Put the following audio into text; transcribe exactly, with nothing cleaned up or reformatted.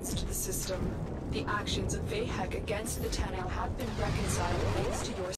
response to the system. The actions of Vahek against the Tenel have been reconciled thanks to your